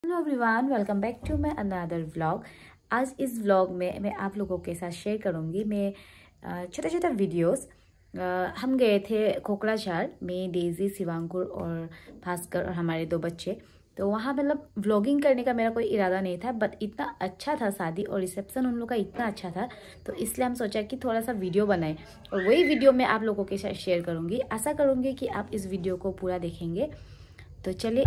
Hello everyone, welcome back to my another vlog. आज इस vlog में मैं आप लोगों के साथ शेयर करूंगी मैं छोटा छोटा वीडियोस। हम गए थे कोकराझार में, डेजी, शिवांकुर और भास्कर और हमारे 2 बच्चे। तो वहाँ मतलब व्लॉगिंग करने का मेरा कोई इरादा नहीं था, बट इतना अच्छा था शादी और रिसेप्शन उन लोग का इतना अच्छा था, तो इसलिए हम सोचा कि थोड़ा सा वीडियो बनाएं और वही वीडियो मैं आप लोगों के साथ शेयर करूँगी। आशा करूँगी कि आप इस वीडियो को पूरा देखेंगे। तो चलिए।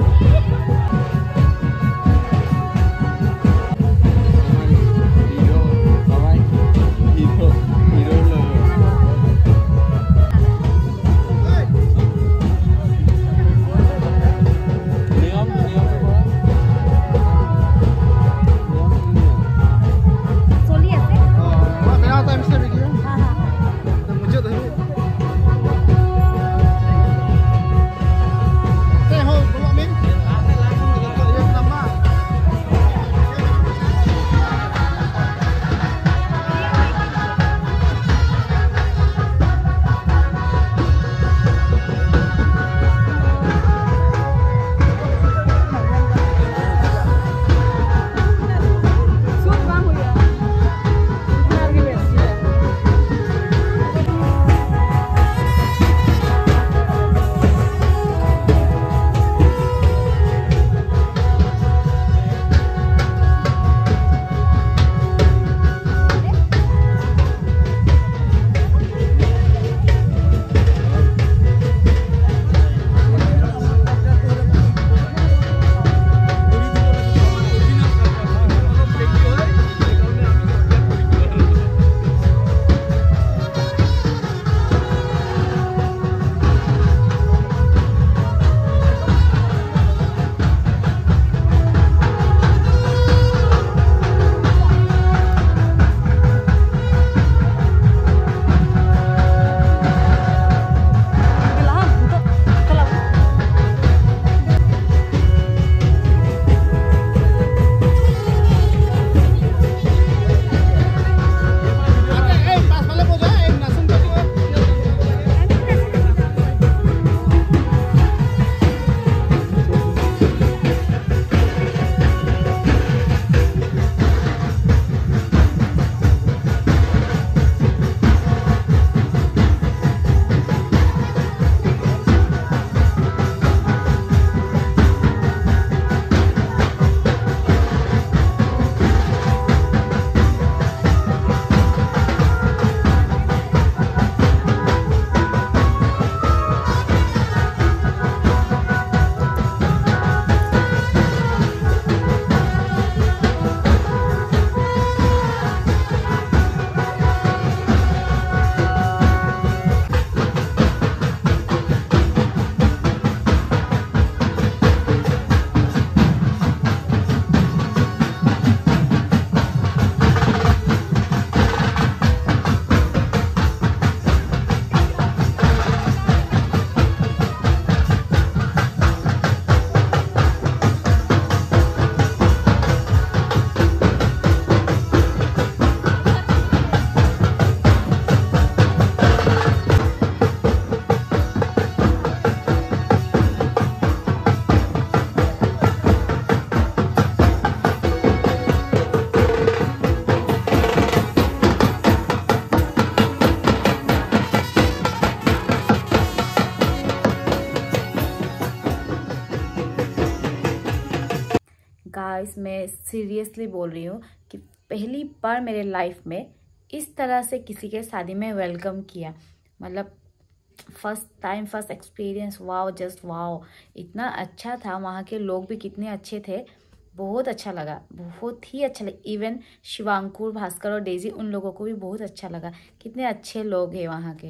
गाइस, मैं सीरियसली बोल रही हूँ कि पहली बार मेरे लाइफ में इस तरह से किसी के शादी में वेलकम किया। मतलब first time, first experience, wow, just wow. इतना अच्छा था, वहाँ के लोग भी कितने अच्छे थे, बहुत अच्छा लगा, बहुत ही अच्छा लगा। इवन शिवांकुर, भास्कर और डेजी, उन लोगों को भी बहुत अच्छा लगा। कितने अच्छे लोग हैं वहाँ के।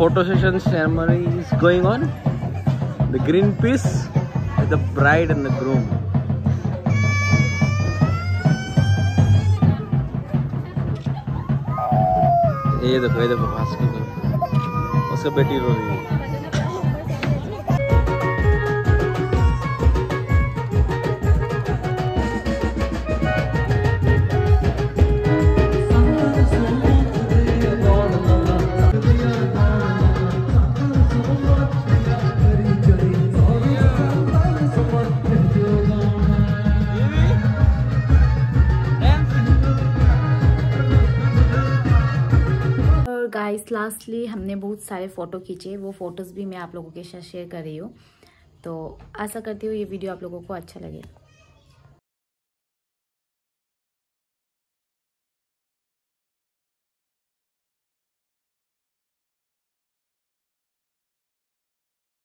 photo session ceremony is going on. The green piece with the bride and the groom. ये देखो भास्कर को उसका बेटी रो रही है। गाइस लास्टली हमने बहुत सारे फ़ोटो खींचे, वो फ़ोटोज़ भी मैं आप लोगों के साथ शेयर कर रही हूँ। तो आशा करती हूँ ये वीडियो आप लोगों को अच्छा लगे।